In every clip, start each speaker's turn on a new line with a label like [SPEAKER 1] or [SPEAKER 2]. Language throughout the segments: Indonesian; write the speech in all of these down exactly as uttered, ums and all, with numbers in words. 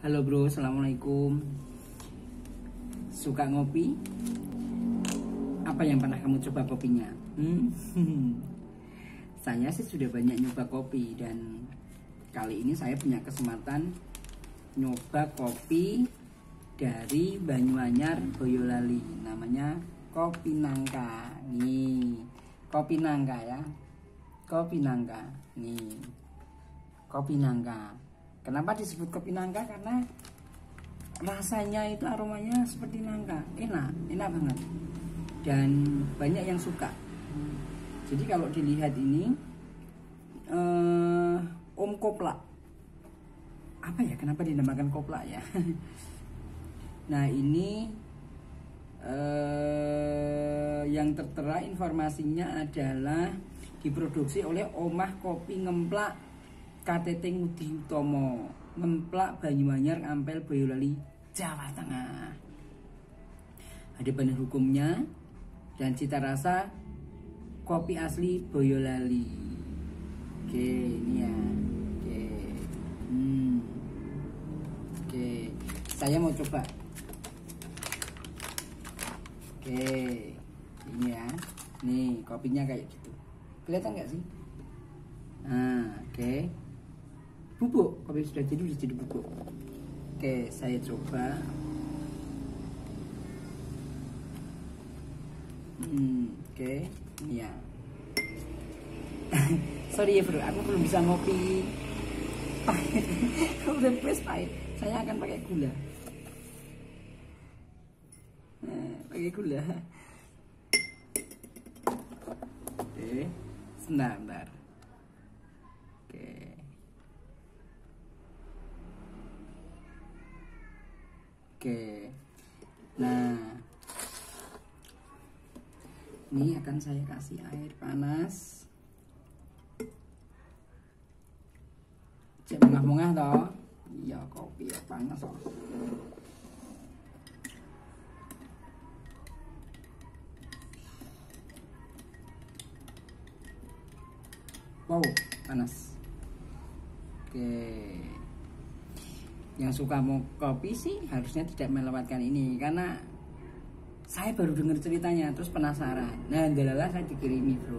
[SPEAKER 1] Halo bro, assalamualaikum. Suka ngopi? Apa yang pernah kamu coba kopinya? Hmm? Saya sih sudah banyak nyoba kopi, dan kali ini saya punya kesempatan nyoba kopi dari Banyuanyar Boyolali. Namanya Kopi Nangka. Nih, Kopi Nangka ya. Kopi Nangka. Nih, Kopi Nangka. Kenapa disebut kopi nangka? Karena rasanya itu aromanya seperti nangka, enak, enak banget, dan banyak yang suka. Jadi kalau dilihat ini eh, Om Koplak, apa ya? Kenapa dinamakan Koplak ya? Nah ini eh, yang tertera informasinya adalah diproduksi oleh Omah Kopi Ngemplak K T T Ngudi Utomo, Ngemplak Banyuanyar Ampel Boyolali, Jawa Tengah. Ada bahan hukumnya dan cita rasa kopi asli Boyolali. Oke, ini ya. Oke. Hmm. Oke, saya mau coba. Oke, ini ya. Nih, kopinya kayak gitu. Kelihatan nggak sih? Nah, oke. Bubuk, kopi sudah jadi, sudah jadi bubuk. Oke, saya coba. Hmm, oke, ini ya. Sorry ya bro, aku belum bisa ngopi pahit. Udah press pahit. Saya akan pakai gula. Nah, pakai gula. Oke, sebentar, sebentar. Oke. Oke, nah ini akan saya kasih air panas. Cek mengah-mengah toh. Iya, kopi ya panas toh. Wow, panas. Oke. Yang suka mau kopi sih harusnya tidak melewatkan ini, karena saya baru dengar ceritanya terus penasaran. Nah, dalalah saya dikirimi bro.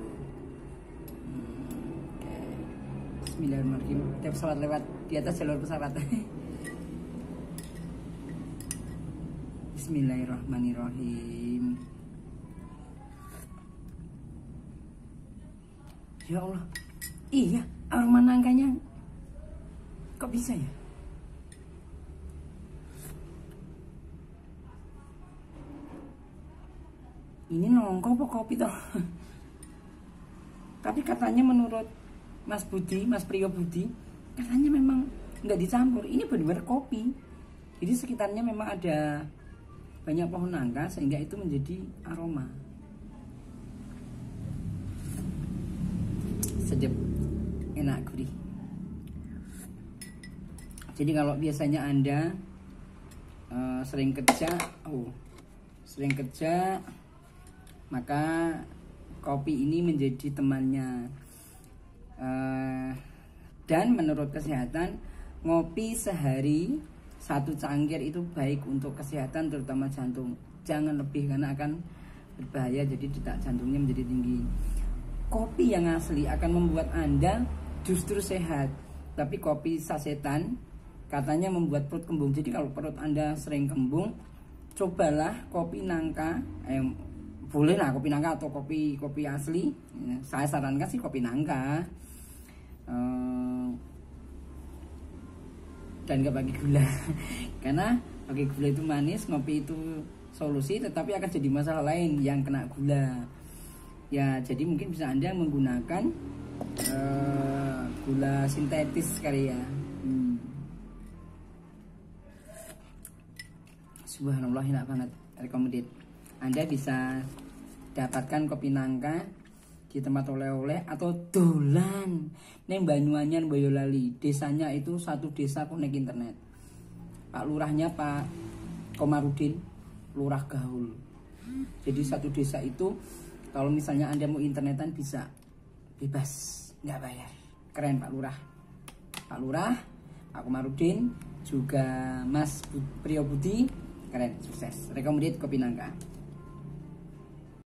[SPEAKER 1] Hmm, oke. Bismillahirrahmanirrahim. Ada pesawat lewat di atas jalur pesawat. Bismillahirrahmanirrahim. Ya Allah. Iya, aroma nangkanya kok bisa ya? Ini nongko apa kopi toh? Tapi katanya menurut Mas Budi, Mas Priyo Budi, katanya memang nggak dicampur. Ini benar-benar kopi. Jadi sekitarnya memang ada banyak pohon nangka sehingga itu menjadi aroma. Sedap, enak, gurih. Jadi kalau biasanya Anda uh, sering kerja, oh, sering kerja, maka kopi ini menjadi temannya. Uh, dan menurut kesehatan, ngopi sehari satu cangkir itu baik untuk kesehatan, terutama jantung. Jangan lebih karena akan berbahaya, jadi detak jantungnya menjadi tinggi. Kopi yang asli akan membuat Anda justru sehat. Tapi kopi sasetan katanya membuat perut kembung. Jadi kalau perut Anda sering kembung, cobalah kopi nangka. Eh, boleh lah kopi nangka atau kopi kopi asli. Ya, saya sarankan sih kopi nangka. Uh, dan gak pakai gula. Karena pakai gula itu manis, ngopi itu solusi, tetapi akan jadi masalah lain yang kena gula. Ya, jadi mungkin bisa Anda menggunakan uh, gula sintetis kali ya. Hmm. Subhanallah, enak banget, recommended. Anda bisa dapatkan kopi nangka di tempat oleh-oleh atau dolan neng Banyuanyar Boyolali. Desanya itu satu desa konek internet. Pak Lurahnya Pak Komarudin, Lurah Gaul. Jadi satu desa itu kalau misalnya Anda mau internetan bisa bebas, nggak bayar. Keren Pak Lurah. Pak Lurah, Pak Komarudin, juga Mas Priyo Budi, keren, sukses. Recommended Kopi Nangka.